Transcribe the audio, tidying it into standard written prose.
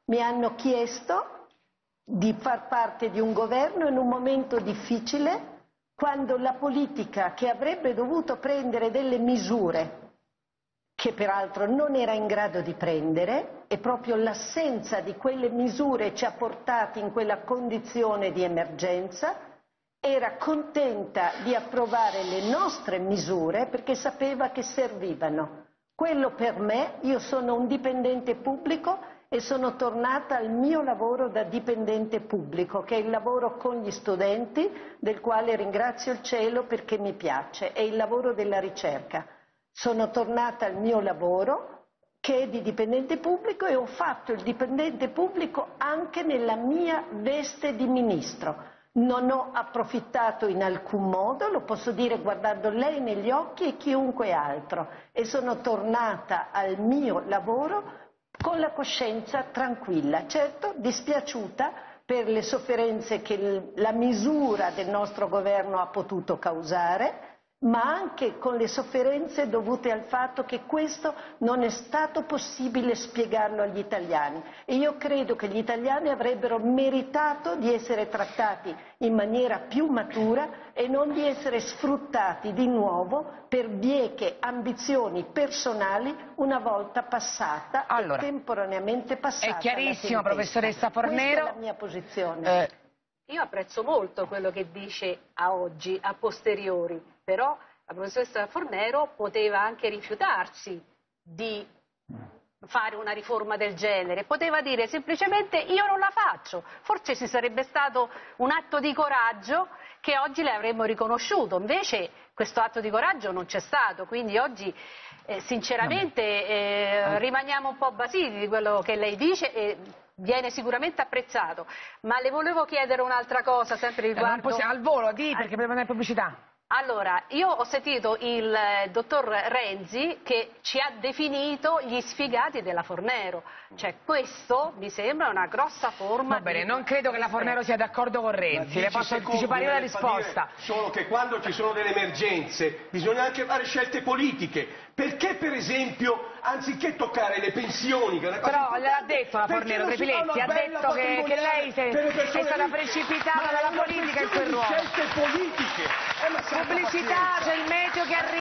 Mi hanno chiesto di far parte di un governo in un momento difficile, quando la politica, che avrebbe dovuto prendere delle misure che peraltro non era in grado di prendere, e proprio l'assenza di quelle misure ci ha portati in quella condizione di emergenza, era contenta di approvare le nostre misure perché sapeva che servivano. Quello per me, io sono un dipendente pubblico e sono tornata al mio lavoro da dipendente pubblico, che è il lavoro con gli studenti, del quale ringrazio il cielo perché mi piace, è il lavoro della ricerca. Sono tornata al mio lavoro, che è di dipendente pubblico, e ho fatto il dipendente pubblico anche nella mia veste di ministro. Non ho approfittato in alcun modo, lo posso dire guardando lei negli occhi e chiunque altro, e sono tornata al mio lavoro con la coscienza tranquilla, certo dispiaciuta per le sofferenze che la misura del nostro governo ha potuto causare, ma anche con le sofferenze dovute al fatto che questo non è stato possibile spiegarlo agli italiani, e io credo che gli italiani avrebbero meritato di essere trattati in maniera più matura e non di essere sfruttati di nuovo per bieche ambizioni personali una volta passata, e temporaneamente passata. È chiarissimo, professoressa Fornero. Questa è la mia posizione. Io apprezzo molto quello che dice a oggi, a posteriori, però la professoressa Fornero poteva anche rifiutarsi di fare una riforma del genere, poteva dire semplicemente io non la faccio, forse ci sarebbe stato un atto di coraggio che oggi le avremmo riconosciuto, invece questo atto di coraggio non c'è stato, quindi oggi sinceramente rimaniamo un po' basiti di quello che lei dice e viene sicuramente apprezzato, ma le volevo chiedere un'altra cosa sempre riguardo... Al volo, perché prima della pubblicità. Allora, io ho sentito il dottor Renzi che ci ha definito gli sfigati della Fornero, cioè questo mi sembra una grossa forma. Va bene, non credo che la Fornero sia d'accordo con Renzi, le posso anticipare io la risposta. Solo che quando ci sono delle emergenze bisogna anche fare scelte politiche, perché per esempio anziché toccare le pensioni, che è una cosa però le ha detto la Fornero, Trepiletti, ha detto che lei è stata precipitata dalla politica in quel ruolo. Scelte politiche. Pubblicità, c'è il meteo che arriva.